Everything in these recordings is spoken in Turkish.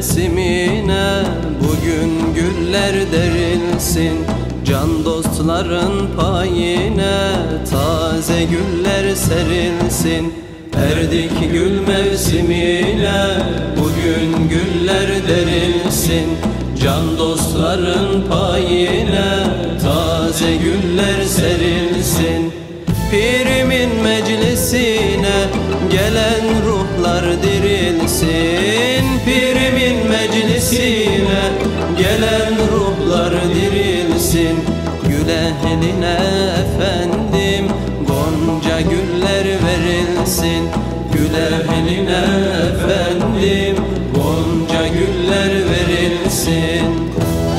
mevsimine bugün güller derilsin. Can dostların payine taze güller serilsin. Erdik gül mevsimine bugün güller derilsin. Can dostların payine taze güller serilsin. Pirimin meclisine gelen ruhlar dirilsin. Pirimin meclisine gelen ruhlar dirilsin. Gül ehline efendim gonca güller verilsin. Gül ehline efendim gonca güller verilsin.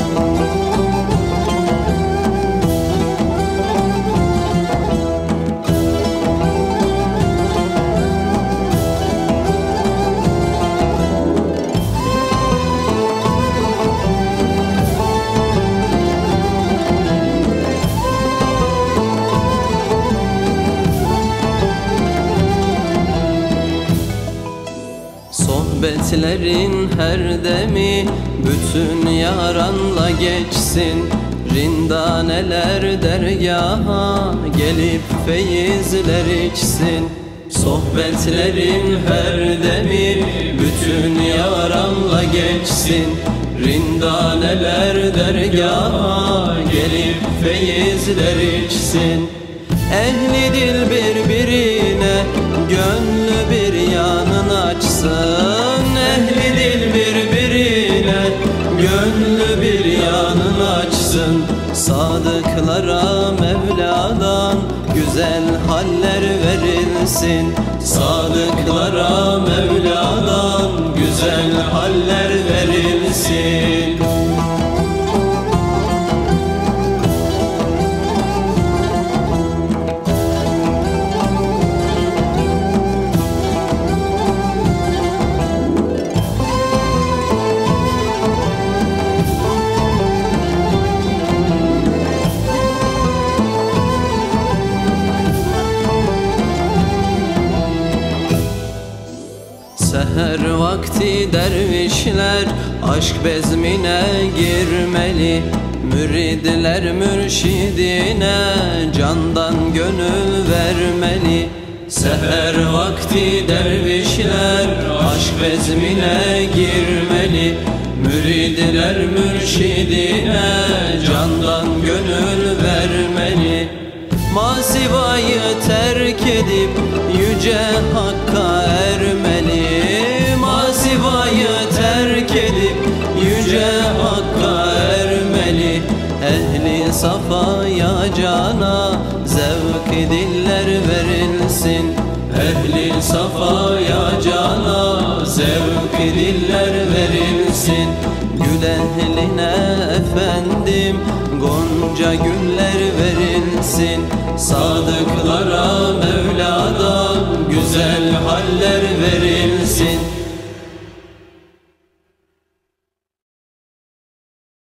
Sohbetlerin her demi bütün yaranla geçsin. Rindaneler dergaha gelip feyizler içsin. Sohbetlerin her demi bütün yaranla geçsin. Rindaneler dergaha gelip feyizler içsin. Ehli dil birbirine gönlü bir yanın açsın. Ehli dil birbirine gönlü bir yanın açsın. Sadıklara Mevla'dan güzel haller verilsin. Sadıklara Mevla'dan güzel haller verilsin. Seher vakti dervişler aşk bezmine girmeli. Müridler mürşidine candan gönül vermeli. Seher vakti dervişler aşk bezmine girmeli. Müridler mürşidine candan gönül vermeli. Masivayı terk edip yüce Hakk'a ermeli. Masivayı terk edip yüce Hakk'a ermeli. Ehli safaya cana zevk diller verilsin. Ehli safaya cana zevk diller verilsin. Gül ehline efendim gonca güller verilsin. Sadıklara Mevla'dan güzel haller verilsin.